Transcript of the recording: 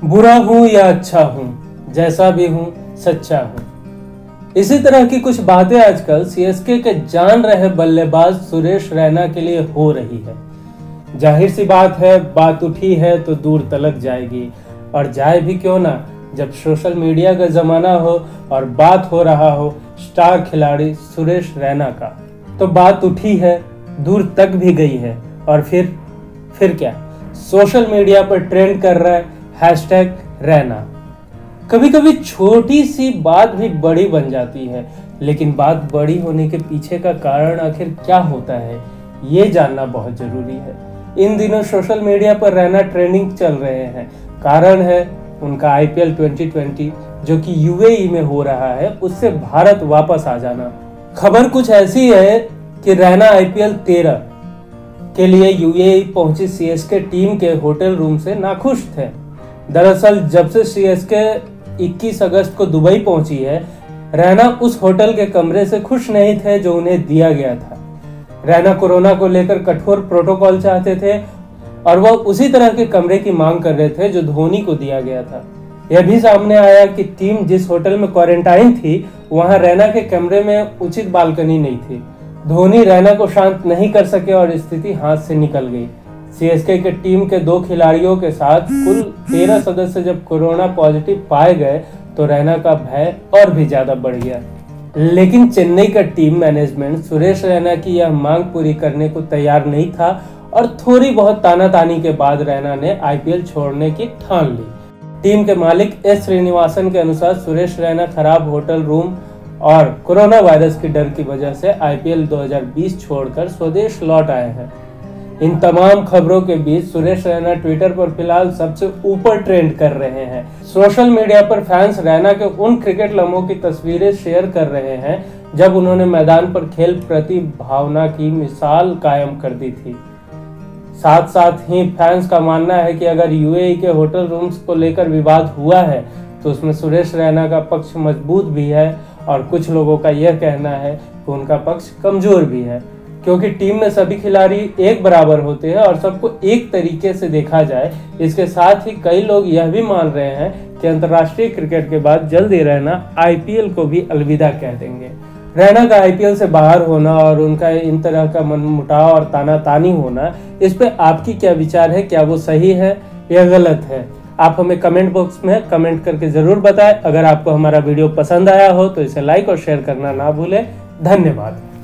बुरा हूं या अच्छा हूं, जैसा भी हूं सच्चा हूं। इसी तरह की कुछ बातें आजकल सीएसके के जान रहे बल्लेबाज सुरेश रैना के लिए हो रही है। जाहिर सी बात है, बात उठी है तो दूर तलक जाएगी, और जाए भी क्यों ना, जब सोशल मीडिया का जमाना हो और बात हो रहा हो स्टार खिलाड़ी सुरेश रैना का, तो बात उठी है, दूर तक भी गई है। और फिर क्या, सोशल मीडिया पर ट्रेंड कर रहा है हैशटैग रैना। कभी कभी छोटी सी बात भी बड़ी बन जाती है, लेकिन बात बड़ी होने के पीछे का कारण आखिर क्या होता है, ये जानना बहुत जरूरी है। इन दिनों सोशल मीडिया पर रैना ट्रेंडिंग चल रहे हैं। कारण है उनका आईपीएल 2020 जो कि यूएई में हो रहा है, उससे भारत वापस आ जाना। खबर कुछ ऐसी है कि रैना आईपीएल 13 के लिए यूएई पहुंची सीएसके टीम के होटल रूम से नाखुश थे। दरअसल जब से सीएसके 21 अगस्त को दुबई पहुंची है, रैना उस होटल के कमरे से खुश नहीं थे जो उन्हें दिया गया था। रैना कोरोना को लेकर कठोर प्रोटोकॉल चाहते थे और वह उसी तरह के कमरे की मांग कर रहे थे जो धोनी को दिया गया था। यह भी सामने आया कि टीम जिस होटल में क्वारंटाइन थी, वहां रैना के कमरे में उचित बालकनी नहीं थी। धोनी रैना को शांत नहीं कर सके और स्थिति हाथ से निकल गई। सीएसके के टीम के 2 खिलाड़ियों के साथ कुल 13 सदस्य जब कोरोना पॉजिटिव पाए गए तो रैना का भय और भी ज्यादा बढ़ गया। लेकिन चेन्नई का टीम मैनेजमेंट सुरेश रैना की यह मांग पूरी करने को तैयार नहीं था और थोड़ी बहुत तानातानी के बाद रैना ने आईपीएल छोड़ने की ठान ली। टीम के मालिक एस श्रीनिवासन के अनुसार सुरेश रैना खराब होटल रूम और कोरोना वायरस के डर की वजह से आईपीएल 2020 छोड़कर स्वदेश लौट आए हैं। इन तमाम खबरों के बीच सुरेश रैना ट्विटर पर फिलहाल सबसे ऊपर ट्रेंड कर रहे हैं। सोशल मीडिया पर फैंस रैना के उन क्रिकेट लम्हों की तस्वीरें शेयर कर रहे हैं जब उन्होंने मैदान पर खेल प्रति भावना की मिसाल कायम कर दी थी। साथ साथ ही फैंस का मानना है कि अगर यूएई के होटल रूम्स को लेकर विवाद हुआ है तो उसमें सुरेश रैना का पक्ष मजबूत भी है और कुछ लोगों का यह कहना है कि उनका पक्ष कमजोर भी है, क्योंकि टीम में सभी खिलाड़ी एक बराबर होते हैं और सबको एक तरीके से देखा जाए। इसके साथ ही कई लोग यह भी मान रहे हैं कि अंतर्राष्ट्रीय क्रिकेट के बाद जल्द ही रैना आईपीएल को भी अलविदा कह देंगे। रैना का आईपीएल से बाहर होना और उनका इन तरह का मनमुटाव और तानातानी होना, इस पे आपकी क्या विचार है? क्या वो सही है या गलत है? आप हमें कमेंट बॉक्स में कमेंट करके जरूर बताएं। अगर आपको हमारा वीडियो पसंद आया हो तो इसे लाइक और शेयर करना ना भूलें। धन्यवाद।